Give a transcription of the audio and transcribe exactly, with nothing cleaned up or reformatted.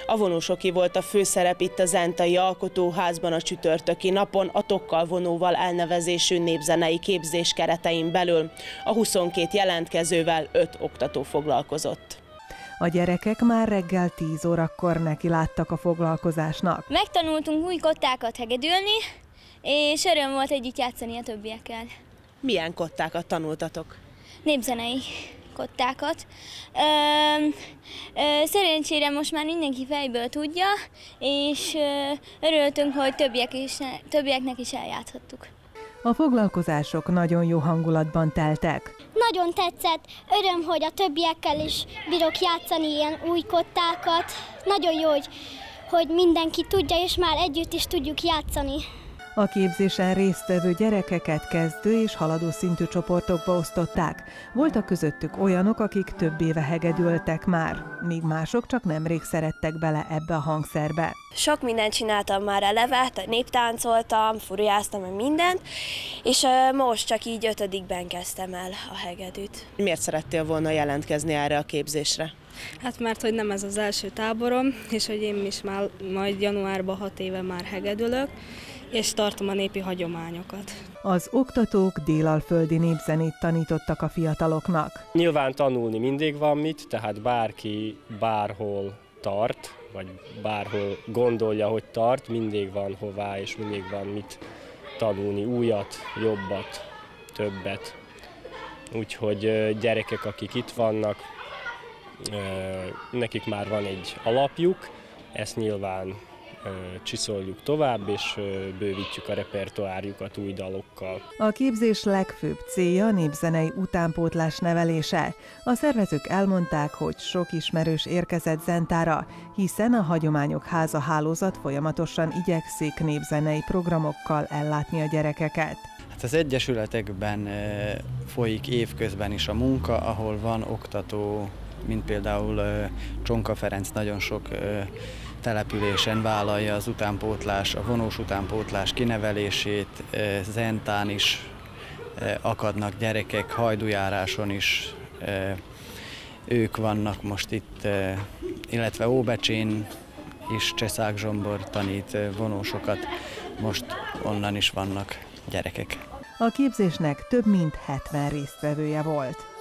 A vonósoké volt a főszerep itt a Zentai Alkotóházban a csütörtöki napon a Tokkal vonóval elnevezésű népzenei képzés keretein belül. A huszonkét jelentkezővel öt oktató foglalkozott. A gyerekek már reggel tíz órakor neki láttak a foglalkozásnak. Megtanultunk új kottákat hegedülni, és öröm volt együtt játszani a többiekkel. Milyen kottákat tanultatok? Népzenei kottákat. Ö, ö, szerencsére most már mindenki fejből tudja, és ö, örültünk, hogy többiek is, többieknek is eljátszhattuk. A foglalkozások nagyon jó hangulatban teltek. Nagyon tetszett, öröm, hogy a többiekkel is bírok játszani ilyen új kottákat. Nagyon jó, hogy, hogy mindenki tudja, és már együtt is tudjuk játszani. A képzésen résztvevő gyerekeket kezdő és haladó szintű csoportokba osztották. Voltak közöttük olyanok, akik több éve hegedültek már, míg mások csak nemrég szerettek bele ebbe a hangszerbe. Sok mindent csináltam már eleve, néptáncoltam, furiáztam meg mindent, és most csak így ötödikben kezdtem el a hegedűt. Miért szerettél volna jelentkezni erre a képzésre? Hát mert hogy nem ez az első táborom, és hogy én is már majd januárban hat éve már hegedülök, és tartom a népi hagyományokat. Az oktatók délalföldi népzenét tanítottak a fiataloknak. Nyilván tanulni mindig van mit, tehát bárki bárhol tart, vagy bárhol gondolja, hogy tart, mindig van hová, és mindig van mit tanulni, újat, jobbat, többet. Úgyhogy gyerekek, akik itt vannak, nekik már van egy alapjuk, ezt nyilván csiszoljuk tovább, és bővítjük a repertoárjukat új dalokkal. A képzés legfőbb célja a népzenei utánpótlás nevelése. A szervezők elmondták, hogy sok ismerős érkezett Zentára, hiszen a Hagyományok Háza hálózat folyamatosan igyekszik népzenei programokkal ellátni a gyerekeket. Hát az egyesületekben folyik évközben is a munka, ahol van oktató, mint például Csonka Ferenc nagyon sok településen vállalja az utánpótlás, a vonós utánpótlás kinevelését, Zentán is akadnak gyerekek, Hajdújáráson is ők vannak most itt, illetve Óbecsén is Cseszák Zsombor tanít vonósokat, most onnan is vannak gyerekek. A képzésnek több mint hetven résztvevője volt.